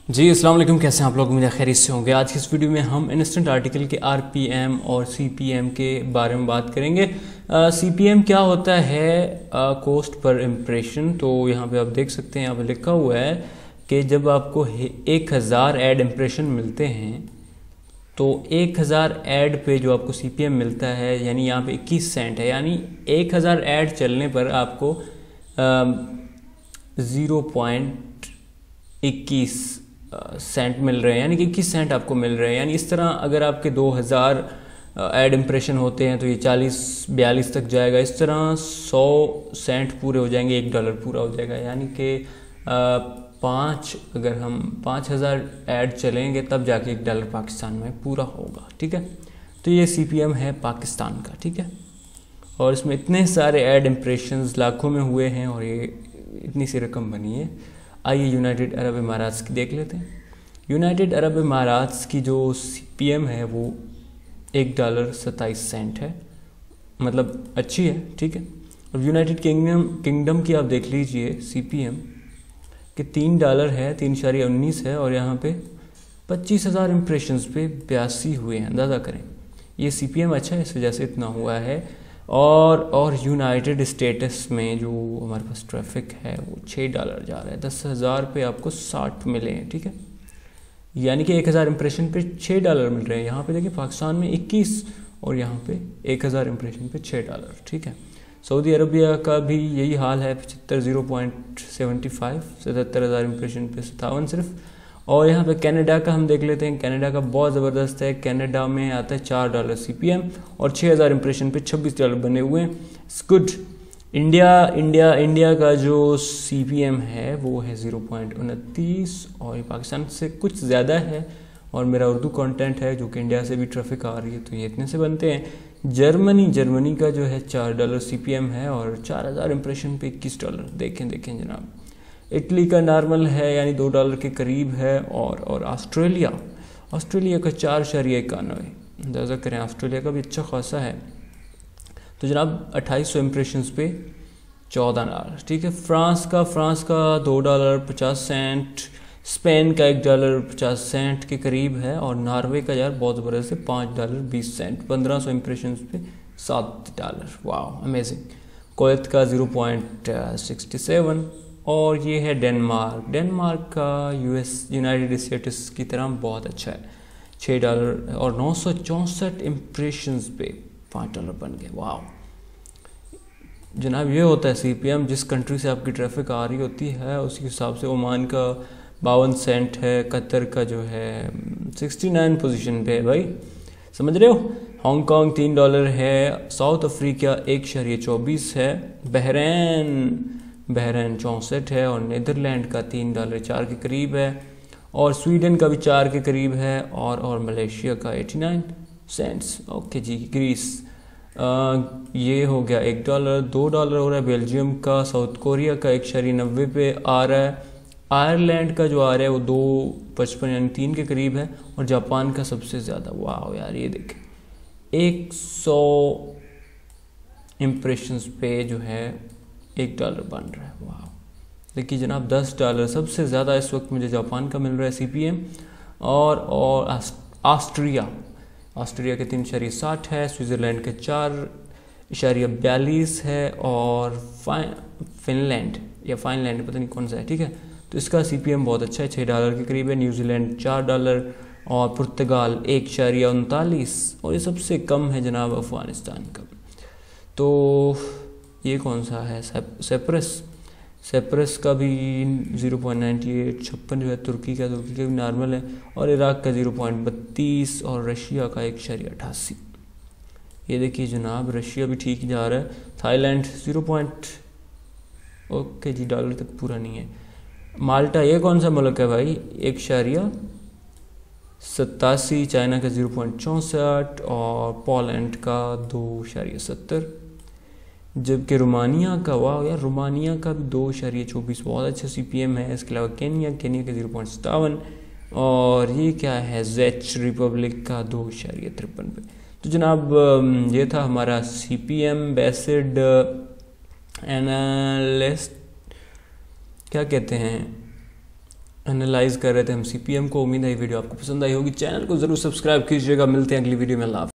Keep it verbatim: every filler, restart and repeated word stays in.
जी अस्सलाम वालेकुम, कैसे हैं आप लोग? मुझे खैरियत से होंगे। आज की इस वीडियो में हम इंस्टेंट आर्टिकल के आरपीएम और सीपीएम के बारे में बात करेंगे। सीपीएम क्या होता है? Cost per impression. तो यहाँ पे आप देख सकते हैं, यहाँ पे लिखा हुआ है कि जब आपको एक हज़ार ऐड इम्प्रेशन मिलते हैं तो एक हज़ार ऐड पे जो आपको सीपीएम मिलता है, यानी यहाँ पे इक्कीस सेंट है। यानी एक हज़ार ऐड चलने पर आपको ज़ीरो पॉइंट इक्कीस सेंट मिल रहे हैं, यानी कि इक्कीस सेंट आपको मिल रहे हैं। यानी इस तरह अगर आपके दो हज़ार ऐड इम्प्रेशन होते हैं तो ये चालीस बयालीस तक जाएगा। इस तरह सौ सेंट पूरे हो जाएंगे, एक डॉलर पूरा हो जाएगा। यानी कि पाँच अगर हम पाँच हज़ार ऐड चलेंगे तब जाके एक डॉलर पाकिस्तान में पूरा होगा। ठीक है, तो ये सीपीएम है पाकिस्तान का। ठीक है, और इसमें इतने सारे ऐड इम्प्रेशंस लाखों में हुए हैं और ये इतनी सी रकम बनी है। आइए यूनाइटेड अरब इमारात की देख लेते हैं। यूनाइटेड अरब इमारात की जो सीपीएम है वो एक डॉलर सत्ताईस सेंट है, मतलब अच्छी है। ठीक है, अब यूनाइटेड किंगडम किंगडम की आप देख लीजिए सीपीएम कि तीन डॉलर है, तीन इशारिया उन्नीस है, और यहाँ पे पच्चीस हज़ार इम्प्रेशंस पे बयासी हुए हैं। अंदाज़ा करें, ये सीपीएम अच्छा है, इस वजह से इतना हुआ है। और और यूनाइटेड स्टेट्स में जो हमारे पास ट्रैफिक है वो छः डॉलर जा रहा है। दस हज़ार पे आपको साठ मिले हैं। ठीक है, यानी कि एक हज़ार इम्प्रेशन पे छः डॉलर मिल रहे हैं। यहाँ पे देखिए पाकिस्तान में इक्कीस और यहाँ पे एक हज़ार इम्प्रेशन पे छः डॉलर। ठीक है, सऊदी अरबिया का भी यही हाल है, पचहत्तर ज़ीरो पॉइंट सेवेंटी फाइव सतहत्तर हज़ार इम्प्रेशन पे सत्तावन सिर्फ। और यहाँ पे कनाडा का हम देख लेते हैं। कनाडा का बहुत ज़बरदस्त है। कनाडा में आता है चार डॉलर सीपीएम और छः हज़ार इम्प्रेशन पे छब्बीस डॉलर बने हुए हैं। It's good. India India India का जो सीपीएम है वो है ज़ीरो पॉइंट उनतीस और ये पाकिस्तान से कुछ ज़्यादा है। और मेरा उर्दू कंटेंट है जो कि इंडिया से भी ट्रैफिक आ रही है, तो ये इतने से बनते हैं। जर्मनी जर्मनी का जो है चार डॉलर सीपीएम है और चार हज़ार इम्प्रेशन पे इक्कीस डॉलर। देखें देखें जनाब। इटली का नॉर्मल है, यानी दो डॉलर के करीब है। और और ऑस्ट्रेलिया ऑस्ट्रेलिया का चार शरिया इक्यानवे। अंदाज़ा करें, ऑस्ट्रेलिया का भी अच्छा खासा है। तो जनाब अट्ठाईस सौ इम्प्रेशंस पे चौदह डॉलर। ठीक है, फ्रांस का फ्रांस का दो डॉलर पचास सेंट। स्पेन का एक डॉलर पचास सेंट के करीब है। और नॉर्वे का यार बहुत ज़बरदस्त है, पाँच डॉलर बीस सेंट। पंद्रह सौ इम्प्रेशंस पे सात डॉलर। वाह, अमेजिंग। कुवैत का ज़ीरो पॉइंट सिक्सटी सेवन। और ये है डेनमार्क। डेनमार्क का यूएस यूनाइटेड स्टेट्स की तरह बहुत अच्छा है, छः डॉलर और नौ सौ चौंसठ इम्प्रेशंस पे पाँच डॉलर बन गए। वाह जनाब, ये होता है सीपीएम। जिस कंट्री से आपकी ट्रैफिक आ रही होती है उसी हिसाब से। ओमान का बावन सेंट है। कतर का जो है सिक्सटी नाइन पोजीशन पे है भाई, समझ रहे हो। हांगकांग तीन डॉलर है। साउथ अफ्रीका एक शरिया चौबीस है। बहरैन बहरैन चौंसठ है। और नीदरलैंड का तीन डॉलर चार के करीब है। और स्वीडन का भी चार के करीब है। और और मलेशिया का एटी नाइन सेंट्स। ओके जी। ग्रीस आ, ये हो गया एक डॉलर। दो डॉलर हो रहा है बेल्जियम का। साउथ कोरिया का एक शरी नब्बे पे आ रहा है। आयरलैंड का जो आ रहा है वो दो पचपन यानी तीन के करीब है। और जापान का सबसे ज़्यादा। वाह यार, ये देखें एक सौ इम्प्रेशंस पे जो है एक डॉलर बन रहा है। वाह, देखिए जनाब, दस डॉलर सबसे ज़्यादा इस वक्त मुझे जापान का मिल रहा है सीपीएम। और और ऑस्ट्रिया ऑस्ट्रिया के तीन इशारिया साठ है। स्विट्ज़रलैंड के चार इशारिया बयालीस है। और फिनलैंड या फाइनलैंड पता नहीं कौन सा है। ठीक है, तो इसका सीपीएम बहुत अच्छा है, छः डॉलर के करीब है। न्यूजीलैंड चार डॉलर और पुर्तगाल एक इशारिया उनतालीस। और ये सबसे कम है जनाब अफ़गानिस्तान का। तो ये कौन सा है? सेप्रस सेप्रस का भी ज़ीरो पॉइंट नाइन्टी एट छप्पन जो है। तुर्की का तुर्की का भी नॉर्मल है। और इराक का ज़ीरो पॉइंट बत्तीस और रशिया का एक शरिया अठासी। ये देखिए जनाब, रशिया भी ठीक जा रहा है। थाईलैंड ज़ीरो पॉइंट ओके जी डॉलर तक पूरा नहीं है। माल्टा, ये कौन सा मुल्क है भाई? एक शरिया सत्तासी। चाइना का ज़ीरो पॉइंट चौंसठ और पोलैंड का दो शरिया सत्तर। जबकि रोमानिया का, वाह यार, रोमानिया का भी दो शरिया चौबीस बहुत अच्छा सीपीएम है। इसके अलावा केनिया केनिया का ज़ीरो पॉइंट सत्तावन। और ये क्या है? जेच रिपब्लिक का दो शरिया तिरपन पे। तो जनाब ये था हमारा सीपीएम बेसिड एनालिस्ट, क्या कहते हैं, एनालाइज कर रहे थे हम सीपीएम को। उम्मीद है ये वीडियो आपको पसंद आई होगी। चैनल को जरूर सब्सक्राइब कीजिएगा। मिलते हैं अगली वीडियो में। अल्लाह हाफ़िज़।